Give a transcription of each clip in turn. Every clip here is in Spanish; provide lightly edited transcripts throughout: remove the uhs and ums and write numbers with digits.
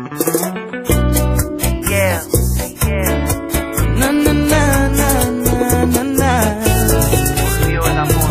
Yeah. Na na na na na na na. Volvió el amor.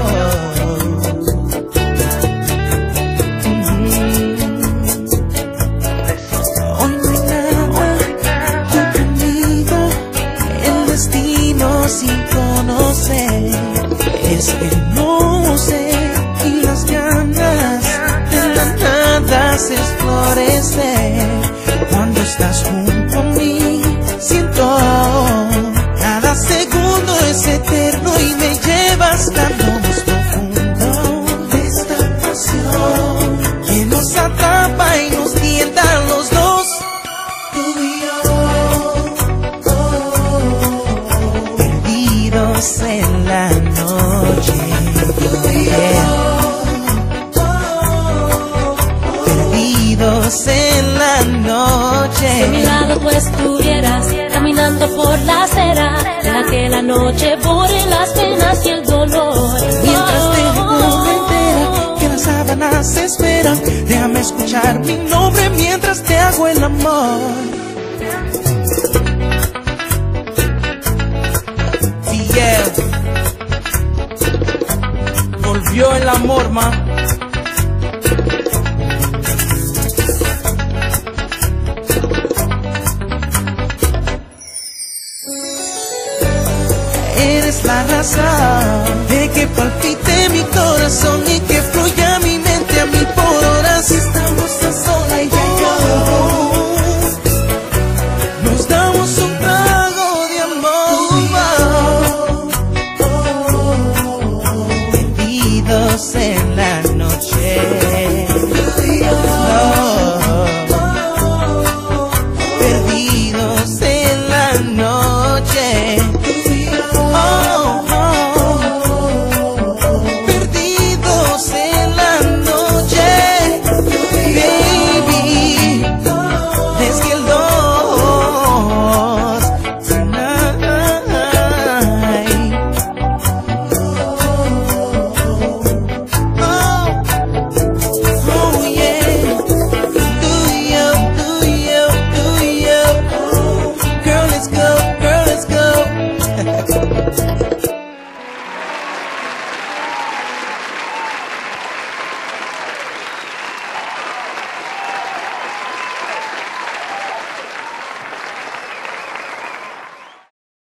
Hoy no hay nada conmigo, el destino sin conocer. Es el no sé y las ganas de la nada se florecer. Cuando estás junto a mí, siento cada segundo es eterno y me llevas tan más profundo de esta pasión que nos atrapa y nos tienta a los dos. Tú y yo, perdidos en la noche. Tú y yo, perdidos en la noche. Si a mi lado tú estuvieras caminando por la acera, deja que la noche borre las penas y el dolor. Mientras te entera que las sábanas esperan, déjame escuchar mi nombre mientras te hago el amor. Yeah. Volvió el amor, ma. Eres la razón de que palpite